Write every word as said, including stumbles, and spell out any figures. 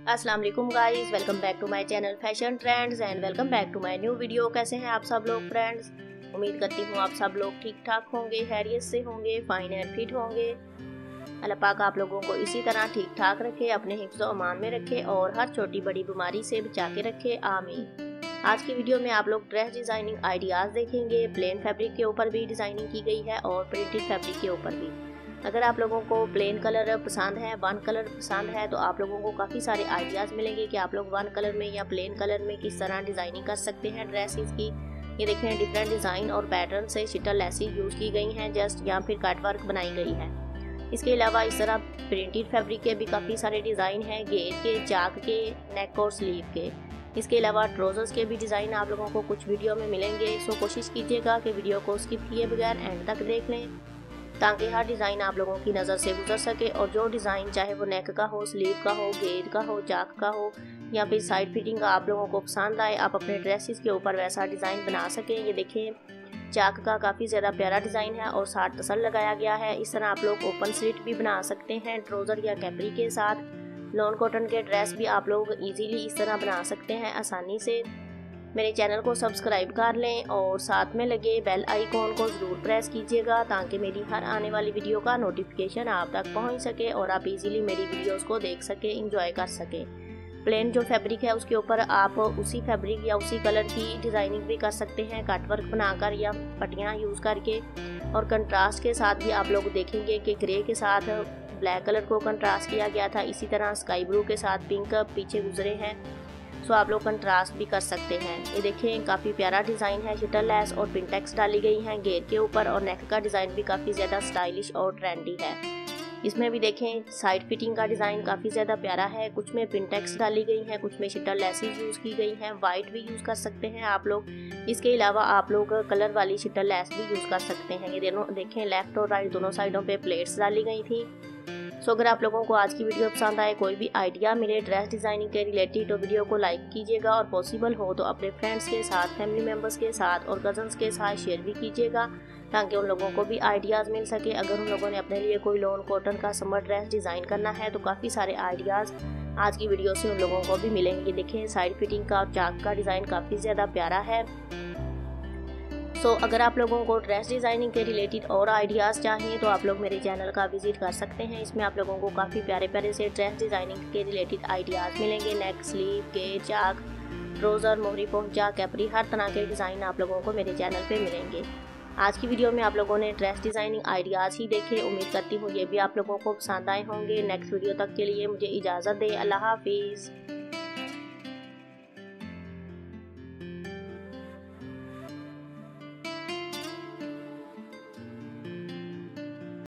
अस्सलाम वालेकुम guys, welcome back to my channel fashion trends and welcome back to my new video. कैसे हैं आप सब लोग फ्रेंड्स? उम्मीद करती हूँ आप सब लोग ठीक ठाक होंगे, खैरियत से होंगे, फाइन एंड फिट होंगे। अल्लाह पाक आप लोगों को इसी तरह ठीक ठाक रखे, अपने हिफ्ज़ व अमान में रखे और हर छोटी बड़ी बीमारी से बचा के रखे, आमीन। आज की वीडियो में आप लोग ड्रेस डिज़ाइनिंग आइडियाज़ देखेंगे। प्लेन फैब्रिक के ऊपर भी डिज़ाइनिंग की गई है और प्रिंटेड फैब्रिक के ऊपर भी। अगर आप लोगों को प्लेन कलर पसंद है, वन कलर पसंद है, तो आप लोगों को काफ़ी सारे आइडियाज़ मिलेंगे कि आप लोग वन कलर में या प्लेन कलर में किस तरह डिज़ाइनिंग कर सकते हैं ड्रेसेस की। ये देखें, डिफरेंट डिज़ाइन और पैटर्न से शिटल लेसेस यूज़ की गई हैं जस्ट, या फिर कट वर्क बनाई गई है। इसके अलावा इस तरह प्रिंटेड फैब्रिक के भी काफ़ी सारे डिज़ाइन हैं, घेर के, चाक के, नेक और स्लीव के। इसके अलावा ट्राउजर्स के भी डिज़ाइन आप लोगों को कुछ वीडियो में मिलेंगे। सो कोशिश कीजिएगा कि वीडियो को स्किप किए बगैर एंड तक देख लें, ताकि हर डिज़ाइन आप लोगों की नज़र से गुजर सके और जो डिज़ाइन चाहे वो नेक का हो, स्लीव का हो, घेर का हो, चाक का हो या फिर साइड फिटिंग का आप लोगों को पसंद आए, आप अपने ड्रेसेस के ऊपर वैसा डिज़ाइन बना सकें। ये देखें, चाक का काफ़ी ज़्यादा प्यारा डिज़ाइन है और साथ टसल लगाया गया है। इस तरह आप लोग ओपन स्लिट भी बना सकते हैं ट्राउज़र या कैपरी के साथ। लॉन कॉटन के ड्रेस भी आप लोग इजीली इस तरह बना सकते हैं आसानी से। मेरे चैनल को सब्सक्राइब कर लें और साथ में लगे बेल आइकॉन को ज़रूर प्रेस कीजिएगा, ताकि मेरी हर आने वाली वीडियो का नोटिफिकेशन आप तक पहुंच सके और आप इजीली मेरी वीडियोस को देख सकें, इंजॉय कर सकें। प्लेन जो फैब्रिक है उसके ऊपर आप उसी फैब्रिक या उसी कलर की डिज़ाइनिंग भी कर सकते हैं, कट वर्क बनाकर या पट्टियाँ यूज़ करके। और कंट्रास्ट के साथ भी आप लोग देखेंगे कि ग्रे के साथ ब्लैक कलर को कंट्रास्ट किया गया था, इसी तरह स्काई ब्लू के साथ पिंक पीछे गुजरे हैं। सो आप लोग कंट्रास्ट भी कर सकते हैं। ये देखें, काफ़ी प्यारा डिज़ाइन है, शिटल लेस और पिंटेक्स डाली गई हैं घेर के ऊपर और नेक का डिज़ाइन भी काफ़ी ज़्यादा स्टाइलिश और ट्रेंडी है। इसमें भी देखें, साइड फिटिंग का डिज़ाइन काफ़ी ज़्यादा प्यारा है, कुछ में पिंटेक्स डाली गई हैं, कुछ में शिटल लेसेस यूज़ की गई हैं। वाइट भी यूज़ कर सकते हैं आप लोग, इसके अलावा आप लोग कलर वाली शिटल लेस भी यूज़ कर सकते हैं। ये दोनों देखें, लेफ्ट और राइट दोनों साइडों पे प्लेट्स डाली गई थी। सो अगर आप लोगों को आज की वीडियो पसंद आए, कोई भी आइडिया मिले ड्रेस डिज़ाइनिंग के रिलेटेड, तो वीडियो को लाइक कीजिएगा और पॉसिबल हो तो अपने फ्रेंड्स के साथ, फैमिली मेम्बर्स के साथ और कज़न्स के साथ शेयर भी कीजिएगा, ताकि उन लोगों को भी आइडियाज़ मिल सके। अगर उन लोगों ने अपने लिए कोई लॉन कॉटन का समर ड्रेस डिज़ाइन करना है तो काफ़ी सारे आइडियाज़ आज की वीडियो से उन लोगों को भी मिलेंगे। देखें, साइड फिटिंग का और चाक का डिज़ाइन काफ़ी ज़्यादा प्यारा है। सो so, अगर आप लोगों को ड्रेस डिज़ाइनिंग के रिलेटेड और आइडियाज़ चाहिए तो आप लोग मेरे चैनल का विजिट कर सकते हैं। इसमें आप लोगों को काफ़ी प्यारे प्यारे से ड्रेस डिज़ाइनिंग के रिलेटेड आइडियाज़ मिलेंगे। नेक, स्लीव, घेर, चाक, ट्राउज़र, मोहरी पोंचा, कैपरी, हर तरह के डिज़ाइन आप लोगों को मेरे चैनल पे मिलेंगे। आज की वीडियो में आप लोगों ने ड्रेस डिज़ाइनिंग आइडियाज़ ही देखे, उम्मीद करती हूँ ये भी आप लोगों को पसंद आए होंगे। नेक्स्ट वीडियो तक के लिए मुझे इजाज़त दें। अल्लाह हाफिज़।